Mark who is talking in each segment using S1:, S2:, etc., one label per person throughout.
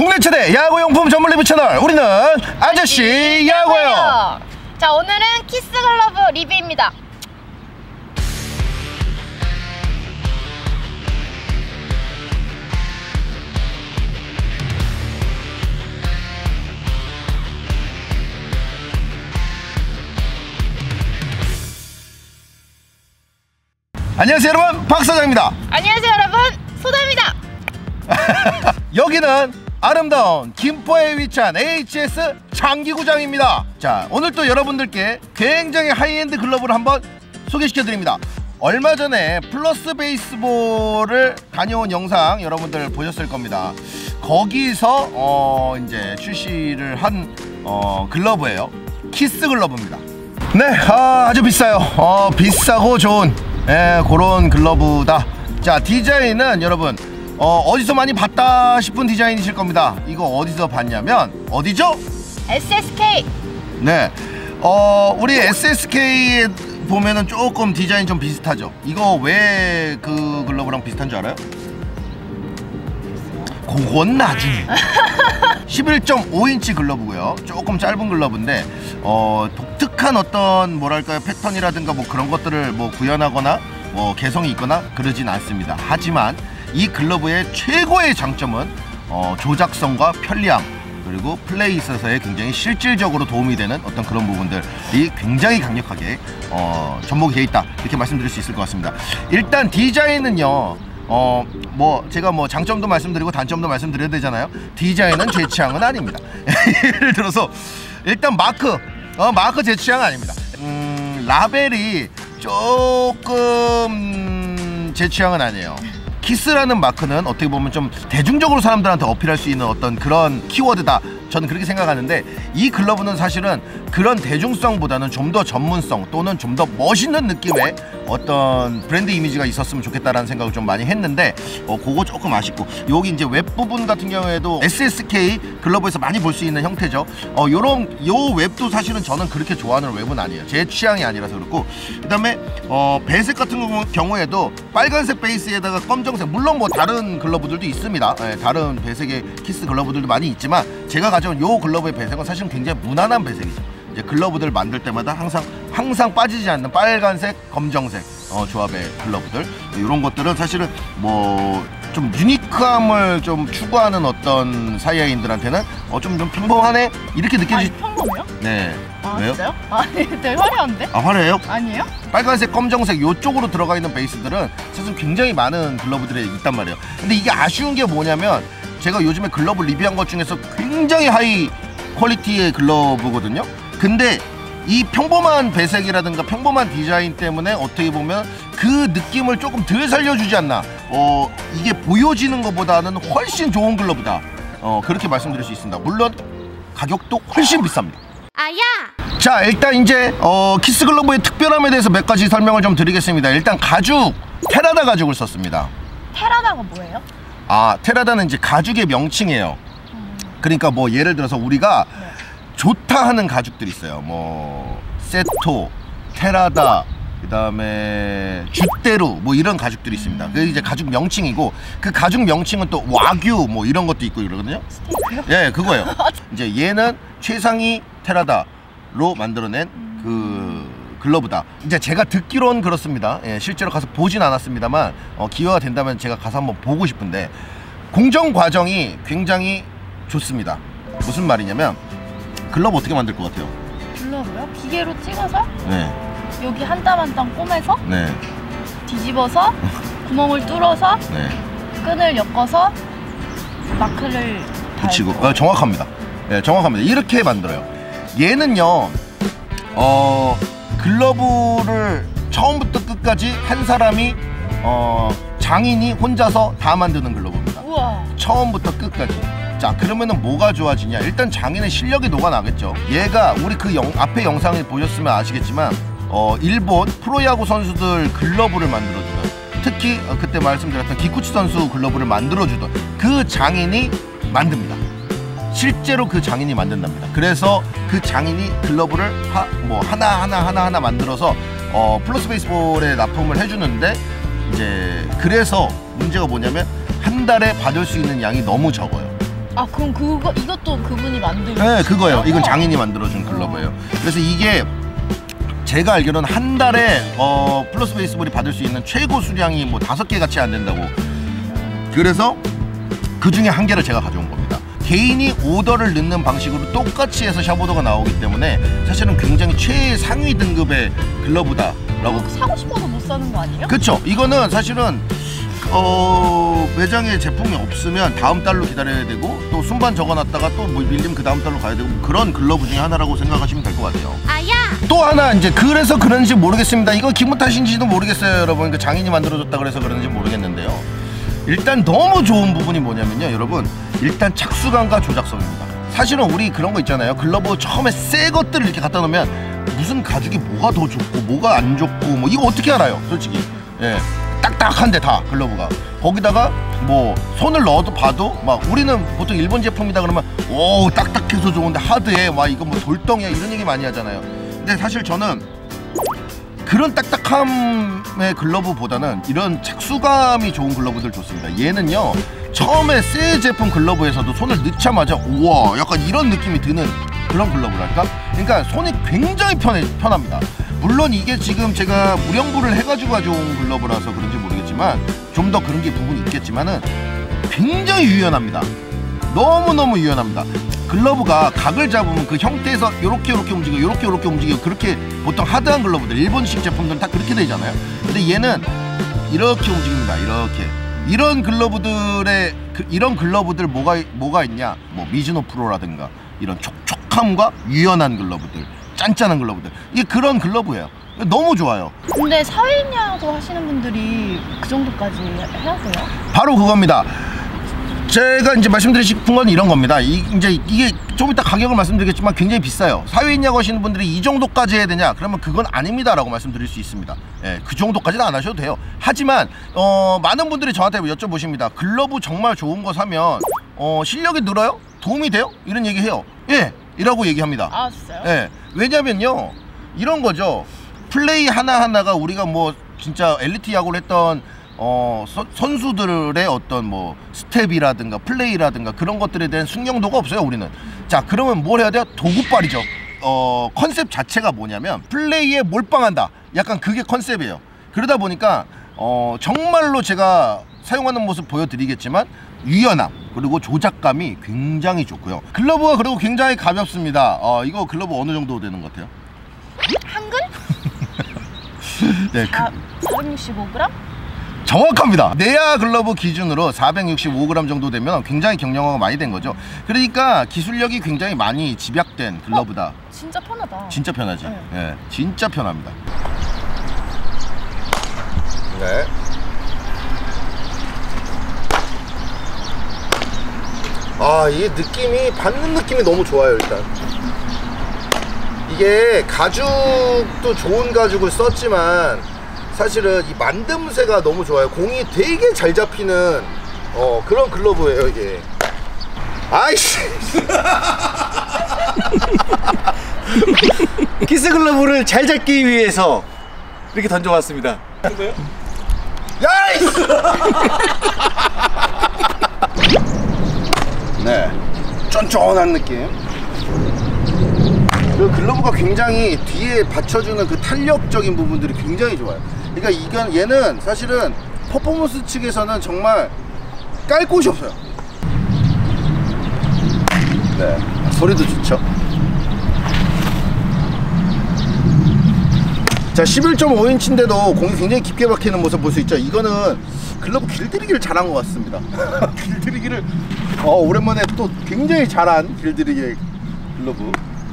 S1: 국내 최대 야구용품 전문 리뷰 채널 우리는 아저씨 야구예요.
S2: 자, 오늘은 키스 글러브 리뷰입니다.
S1: 안녕하세요 여러분, 박사장입니다.
S2: 안녕하세요 여러분, 소다입니다.
S1: 여기는 아름다운 김포에 위치한 HS 장기구장입니다. 자, 오늘 또 여러분들께 굉장히 하이엔드 글러브를 한번 소개시켜 드립니다. 얼마 전에 플러스 베이스볼을 다녀온 영상 여러분들 보셨을 겁니다. 거기서 이제 출시를 한 글러브예요. 키스 글러브입니다. 네, 아주 비싸요. 비싸고 좋은 그런 글러브다. 자, 디자인은 여러분 어디서 많이 봤다 싶은 디자인이실 겁니다. 이거 어디서 봤냐면 어디죠?
S2: SSK.
S1: 네, 우리 SSK에 보면은 조금 디자인 좀 비슷하죠. 이거 왜 그 글러브랑 비슷한 줄 알아요? 그건 나중에. 11.5인치 글러브고요. 조금 짧은 글러브인데 독특한 어떤 뭐랄까요, 패턴이라든가 뭐 그런 것들을 뭐 구현하거나 뭐 개성이 있거나 그러진 않습니다. 하지만 이 글러브의 최고의 장점은 조작성과 편리함, 그리고 플레이에 있어서의 굉장히 실질적으로 도움이 되는 어떤 그런 부분들이 굉장히 강력하게 접목이 되어 있다, 이렇게 말씀드릴 수 있을 것 같습니다. 일단 디자인은요, 뭐 제가 뭐 장점도 말씀드리고 단점도 말씀드려야 되잖아요. 디자인은 제 취향은 아닙니다. 예를 들어서 일단 마크 제 취향 아닙니다. 라벨이 조금 제 취향은 아니에요. 키스라는 마크는 어떻게 보면 좀 대중적으로 사람들한테 어필할 수 있는 어떤 그런 키워드다, 저는 그렇게 생각하는데, 이 글러브는 사실은 그런 대중성보다는 좀 더 전문성 또는 좀 더 멋있는 느낌의 어떤 브랜드 이미지가 있었으면 좋겠다라는 생각을 좀 많이 했는데 그거 조금 아쉽고, 여기 이제 웹 부분 같은 경우에도 SSK 글러브에서 많이 볼 수 있는 형태죠. 요 웹도 사실은 저는 그렇게 좋아하는 웹은 아니에요. 제 취향이 아니라서 그렇고, 그 다음에 배색 같은 경우에도 빨간색 베이스에다가 검정색, 물론 뭐 다른 글러브들도 있습니다. 다른 배색의 키스 글러브들도 많이 있지만 제가 가져온 요 글러브의 배색은 사실은 굉장히 무난한 배색이죠. 이제 글러브들 만들 때마다 항상 빠지지 않는 빨간색, 검정색 조합의 글러브들, 이런 것들은 사실은 뭐 좀 유니크함을 좀 추구하는 어떤 사이야인들한테는 좀 평범하네 이렇게 느껴지.
S2: 평범해요?
S1: 네.
S2: 왜요? 진짜요? 아니, 되게 화려한데?
S1: 화려해요?
S2: 아니에요?
S1: 빨간색, 검정색 요쪽으로 들어가 있는 베이스들은 사실 굉장히 많은 글러브들이 있단 말이에요. 근데 이게 아쉬운 게 뭐냐면, 제가 요즘에 글러브 리뷰한 것 중에서 굉장히 하이 퀄리티의 글러브거든요. 근데 이 평범한 배색이라든가 평범한 디자인 때문에 어떻게 보면 그 느낌을 조금 덜 살려주지 않나. 이게 보여지는 것보다는 훨씬 좋은 글러브다, 그렇게 말씀드릴 수 있습니다. 물론 가격도 훨씬 비쌉니다.
S2: 아야!
S1: 자, 일단 이제 키스 글러브의 특별함에 대해서 몇 가지 설명을 좀 드리겠습니다. 일단 가죽, 테라다 가죽을 썼습니다.
S2: 테라다가 뭐예요?
S1: 테라다는 이제 가죽의 명칭이에요. 그러니까 뭐 예를 들어서 우리가 좋다 하는 가죽들이 있어요. 뭐 세토, 테라다, 그 다음에 줏대루, 뭐 이런 가죽들이 있습니다. 그게 이제 가죽 명칭이고, 그 가죽 명칭은 또 와규 뭐 이런 것도 있고 이러거든요.
S2: 스테이크요?
S1: 예, 그거예요. 이제 얘는 최상위 테라다로 만들어낸 그 글러브다. 이제 제가 듣기로는 그렇습니다. 예, 실제로 가서 보진 않았습니다만 기회가 된다면 제가 가서 한번 보고 싶은데, 공정 과정이 굉장히 좋습니다. 무슨 말이냐면, 글러브 어떻게 만들 것 같아요?
S2: 글러브요? 기계로 찍어서
S1: 네.
S2: 여기 한 땀 한 땀 꼬매서
S1: 네.
S2: 뒤집어서 구멍을 뚫어서
S1: 네.
S2: 끈을 엮어서 마크를
S1: 붙이고. 정확합니다. 네, 정확합니다. 이렇게 만들어요. 얘는요, 글러브를 처음부터 끝까지 한 사람이 장인이 혼자서 다 만드는 글러브입니다.
S2: 우와.
S1: 처음부터 끝까지. 자, 그러면은 뭐가 좋아지냐? 일단 장인의 실력이 녹아나겠죠. 얘가 우리 그 앞에 영상을 보셨으면 아시겠지만 일본 프로야구 선수들 글러브를 만들어주던, 특히 그때 말씀드렸던 기쿠치 선수 글러브를 만들어주던 그 장인이 만듭니다. 실제로 그 장인이 만든답니다. 그래서 그 장인이 글러브를 하나 만들어서 플러스 베이스볼에 납품을 해주는데, 이제 그래서 문제가 뭐냐면 한 달에 받을 수 있는 양이 너무 적어요.
S2: 아 그럼 이것도 그분이 만든?
S1: 네, 그거요. 이건 장인이 만들어준 글러브예요. 그래서 이게 제가 알기로는 한 달에 플러스 베이스볼이 받을 수 있는 최고 수량이 뭐 5개 같이 안 된다고. 그래서 그 중에 한 개를 제가 가져온 겁니다. 개인이 오더를 넣는 방식으로 똑같이 해서 샵 오더가 나오기 때문에 사실은 굉장히 최상위 등급의 글러브다라고.
S2: 사고 싶어서 못 사는 거 아니에요?
S1: 그쵸. 이거는 사실은 매장에 제품이 없으면 다음 달로 기다려야 되고, 또 순반 적어놨다가 또 뭐 밀리면 그 다음 달로 가야 되고, 그런 글러브 중에 하나라고 생각하시면 될 것 같아요.
S2: 아야!
S1: 또 하나, 이제 그래서 그런지 모르겠습니다. 이거 기분 탓인지도 모르겠어요, 여러분. 그 장인이 만들어줬다 그래서 그런지 모르겠는데요. 일단 너무 좋은 부분이 뭐냐면요, 여러분. 일단 착수감과 조작성입니다. 사실은 우리 그런 거 있잖아요. 글러브 처음에 새 것들을 이렇게 갖다 놓으면 무슨 가죽이 뭐가 더 좋고 뭐가 안 좋고 뭐 이거 어떻게 알아요, 솔직히. 예. 딱딱한데 다 글러브가. 거기다가 뭐 손을 넣어도 봐도 막 우리는 보통 일본 제품이다 그러면 오 딱딱해서 좋은데 하드해 막 이거 뭐 돌덩이야 이런 얘기 많이 하잖아요. 근데 사실 저는 그런 딱딱함의 글러브보다는 이런 착수감이 좋은 글러브들 좋습니다. 얘는요, 처음에 새 제품 글러브에서도 손을 넣자마자 우와 약간 이런 느낌이 드는 그런 글러브랄까? 그러니까 손이 굉장히 편합니다. 물론 이게 지금 제가 무령부를 해가지고 가져온 글러브라서 그런지 모르겠지만 좀 더 그런 게 부분이 있겠지만은 굉장히 유연합니다. 너무너무 유연합니다. 글러브가 각을 잡으면 그 형태에서 요렇게 움직여 요렇게 움직여. 그렇게 보통 하드한 글러브들 일본식 제품들은 다 그렇게 되잖아요. 근데 얘는 이렇게 움직입니다. 이렇게. 이런 글러브들의 이런 글러브들 뭐가 있냐, 뭐 미즈노 프로라든가 이런 촉촉함과 유연한 글러브들, 짠짠한 글러브들, 이게 그런 글러브예요. 너무 좋아요.
S2: 근데 사회인야구 하시는 분들이 그 정도까지 해야 돼요?
S1: 바로 그겁니다. 제가 이제 말씀드리고 싶은 건 이런 겁니다. 이제 이게 좀 이따 가격을 말씀드리겠지만 굉장히 비싸요. 사회인야구 하시는 분들이 이 정도까지 해야 되냐? 그러면 그건 아닙니다 라고 말씀드릴 수 있습니다. 예, 그 정도까지는 안 하셔도 돼요. 하지만 많은 분들이 저한테 여쭤보십니다. 글러브 정말 좋은 거 사면 실력이 늘어요? 도움이 돼요? 이런 얘기 해요. 예, 이라고 얘기합니다.
S2: 아 진짜요?
S1: 예, 왜냐면요 이런 거죠. 플레이 하나하나가 우리가 뭐 진짜 엘리트 야구를 했던 선수들의 어떤 뭐 스텝이라든가 플레이라든가 그런 것들에 대한 숙련도가 없어요, 우리는. 자, 그러면 뭘 해야 돼요? 도구빨이죠. 컨셉 자체가 뭐냐면 플레이에 몰빵한다. 약간 그게 컨셉이에요. 그러다 보니까 정말로 제가 사용하는 모습 보여드리겠지만 유연함 그리고 조작감이 굉장히 좋고요. 글러브가 그리고 굉장히 가볍습니다. 이거 글러브 어느 정도 되는 것 같아요?
S2: 한근?
S1: 네,
S2: 465g?
S1: 정확합니다. 네아 글러브 기준으로 465g 정도 되면 굉장히 경량화가 많이 된 거죠. 그러니까 기술력이 굉장히 많이 집약된 글러브다.
S2: 진짜 편하다.
S1: 진짜 편하지.
S2: 네.
S1: 네, 진짜 편합니다. 네. 이 느낌이 받는 느낌이 너무 좋아요. 일단 이게 가죽도 좋은 가죽을 썼지만 사실은 이 만듦새가 너무 좋아요. 공이 되게 잘 잡히는 그런 글러브예요 이게. 아이씨.
S3: 키스 글러브를 잘 잡기 위해서 이렇게 던져왔습니다.
S1: 야이씨. 네, 쫀쫀한 느낌. 그 글러브가 굉장히 뒤에 받쳐주는 그 탄력적인 부분들이 굉장히 좋아요. 그러니까 얘는 사실은 퍼포먼스 측에서는 정말 깔 곳이 없어요. 네, 소리도 좋죠. 자, 11.5인치인데도 공이 굉장히 깊게 박히는 모습 볼 수 있죠. 이거는 글러브 길들이기를 잘한 것 같습니다. 길들이기를 오랜만에 또 굉장히 잘한 길들이기 글러브.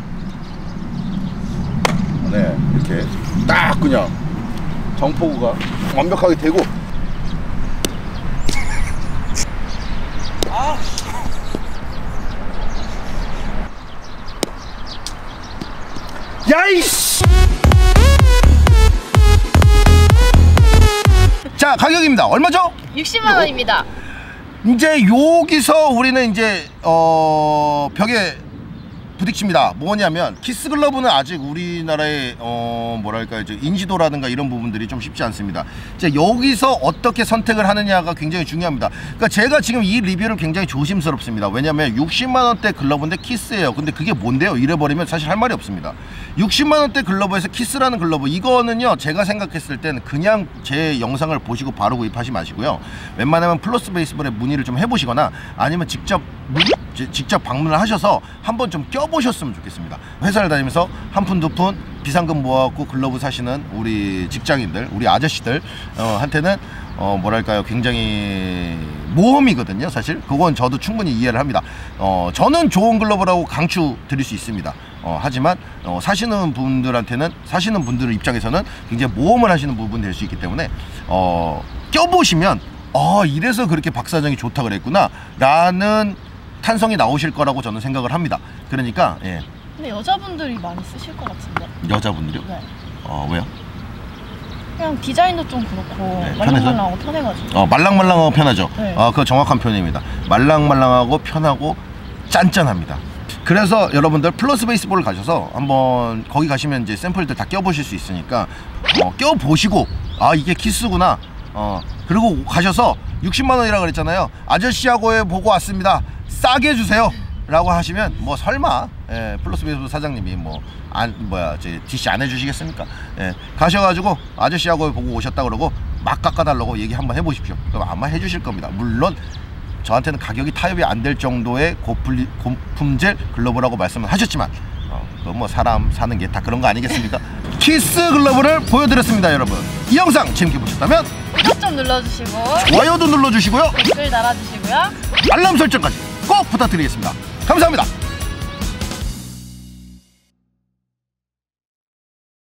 S1: 네, 이렇게 딱 그냥 정포구가 완벽하게 되고. 야이씨. 자, 가격입니다. 얼마죠?
S2: 60만 원입니다.
S1: 이제 여기서 우리는 이제 벽에 부딪힙니다. 뭐냐면 키스 글러브는 아직 우리나라의 뭐랄까 이제 인지도라든가 이런 부분들이 좀 쉽지 않습니다. 이제 여기서 어떻게 선택을 하느냐가 굉장히 중요합니다. 그러니까 제가 지금 이 리뷰를 굉장히 조심스럽습니다. 왜냐면 60만 원대 글러브인데 키스예요. 근데 그게 뭔데요? 이래버리면 사실 할 말이 없습니다. 60만 원대 글러브에서 키스라는 글러브, 이거는요 제가 생각했을 때는 그냥 제 영상을 보시고 바로 구입하지 마시고요. 웬만하면 플러스 베이스볼에 문의를 좀 해보시거나 아니면 직접 방문을 하셔서 한번 좀 껴보셨으면 좋겠습니다. 회사를 다니면서 한 푼 두 푼 비상금 모아갖고 글러브 사시는 우리 직장인들, 우리 아저씨들 한테는 뭐랄까요, 굉장히 모험이거든요. 사실 그건 저도 충분히 이해를 합니다. 저는 좋은 글러브라고 강추 드릴 수 있습니다. 하지만 사시는 분들 입장에서는 굉장히 모험을 하시는 부분이 될 수 있기 때문에 껴보시면 이래서 그렇게 박 사장이 좋다 그랬구나 라는 탄성이 나오실 거라고 저는 생각을 합니다. 그러니까 예.
S2: 근데 여자분들이 많이 쓰실 것 같은데.
S1: 여자분들이요?
S2: 네.
S1: 왜요?
S2: 그냥 디자인도 좀 그렇고
S1: 네,
S2: 말랑말랑하고 편해가지고.
S1: 말랑말랑하고 편하죠.
S2: 네.
S1: 그거 정확한 표현입니다. 말랑말랑하고 편하고 짠짠합니다. 그래서 여러분들 플러스 베이스볼을 가셔서 한번 거기 가시면 이제 샘플들 다 껴보실 수 있으니까 껴보시고 이게 키스구나. 그리고 가셔서 60만 원이라고 그랬잖아요. 아저씨하고 보고 왔습니다. 싸게 해주세요 라고 하시면 뭐 설마 플러스 베이스볼 사장님이 DC 안 해주시겠습니까? 가셔가지고 아저씨하고 보고 오셨다 그러고 막 깎아달라고 얘기 한번 해보십시오. 그럼 아마 해주실 겁니다. 물론 저한테는 가격이 타협이 안 될 정도의 고품질 글러브라고 말씀을 하셨지만 그건 뭐 사람 사는 게 다 그런 거 아니겠습니까? 키스 글러브를 보여드렸습니다. 여러분, 이 영상 재밌게 보셨다면
S2: 구독 좀 눌러주시고
S1: 좋아요도 눌러주시고요,
S2: 댓글 달아주시고요,
S1: 알람 설정까지 꼭 부탁드리겠습니다. 감사합니다.